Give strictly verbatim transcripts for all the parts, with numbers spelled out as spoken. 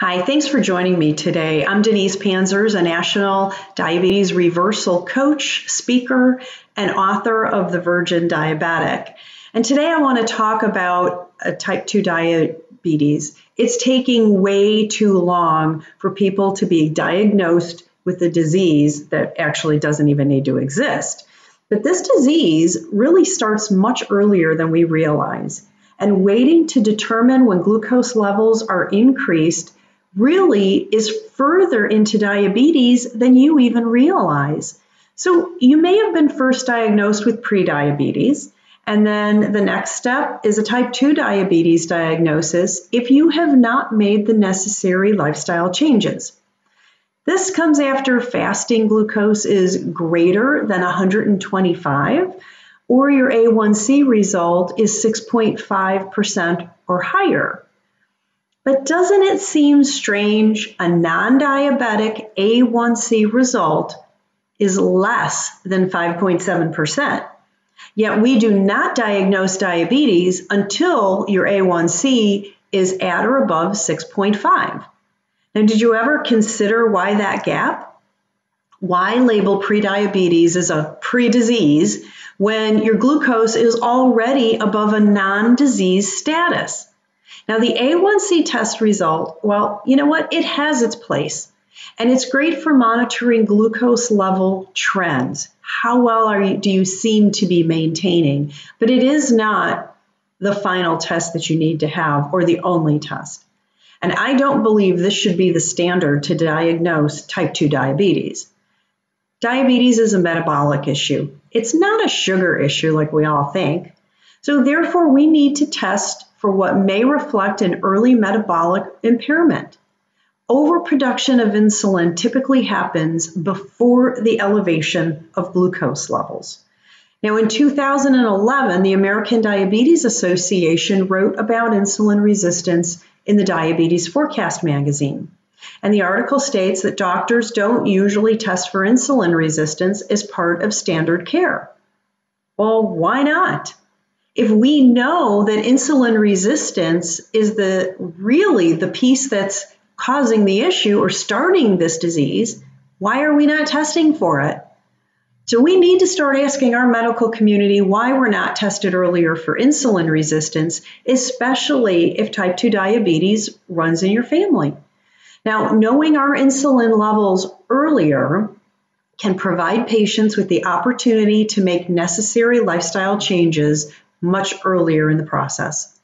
Hi, thanks for joining me today. I'm Denise Pancyrz, a national diabetes reversal coach, speaker, and author of The Virgin Diabetic. And today I want to talk about uh, type two diabetes. It's taking way too long for people to be diagnosed with a disease that actually doesn't even need to exist. But this disease really starts much earlier than we realize. And waiting to determine when glucose levels are increased really is further into diabetes than you even realize. So you may have been first diagnosed with prediabetes, and then the next step is a type two diabetes diagnosis if you have not made the necessary lifestyle changes. This comes after fasting glucose is greater than one hundred twenty-five, or your A one C result is six point five percent or higher. But doesn't it seem strange a non-diabetic A one C result is less than five point seven percent? Yet we do not diagnose diabetes until your A one C is at or above six point five. Now, did you ever consider why that gap? Why label prediabetes as a pre-disease when your glucose is already above a non-disease status? Now, the A one C test result, well, you know what? It has its place, and it's great for monitoring glucose level trends. How well are you, do you seem to be maintaining? But it is not the final test that you need to have or the only test. And I don't believe this should be the standard to diagnose type two diabetes. Diabetes is a metabolic issue. It's not a sugar issue like we all think. So therefore, we need to test for what may reflect an early metabolic impairment. Overproduction of insulin typically happens before the elevation of glucose levels. Now, in two thousand eleven, the American Diabetes Association wrote about insulin resistance in the Diabetes Forecast magazine. And the article states that doctors don't usually test for insulin resistance as part of standard care. Well, why not? If we know that insulin resistance is the really the piece that's causing the issue or starting this disease, why are we not testing for it? So we need to start asking our medical community why we're not tested earlier for insulin resistance, especially if type two diabetes runs in your family. Now, knowing our insulin levels earlier can provide patients with the opportunity to make necessary lifestyle changes much earlier in the process.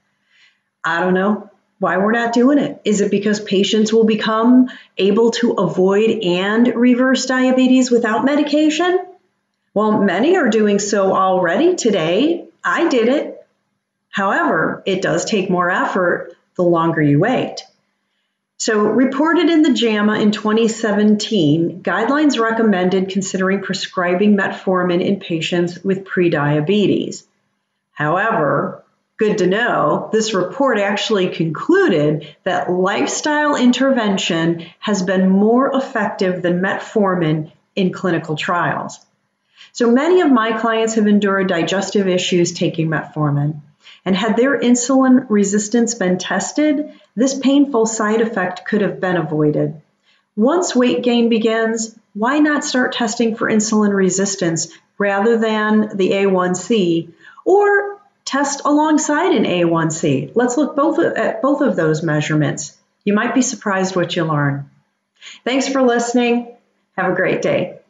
I don't know why we're not doing it. Is it because patients will become able to avoid and reverse diabetes without medication? Well, many are doing so already today. I did it. However, it does take more effort the longer you wait. So, reported in the JAMA in twenty seventeen, guidelines recommended considering prescribing metformin in patients with prediabetes. However, good to know, this report actually concluded that lifestyle intervention has been more effective than metformin in clinical trials. So many of my clients have endured digestive issues taking metformin. And had their insulin resistance been tested, this painful side effect could have been avoided. Once weight gain begins, why not start testing for insulin resistance rather than the A one C, or test alongside an A one C? Let's look both at both of those measurements. You might be surprised what you learn. Thanks for listening. Have a great day.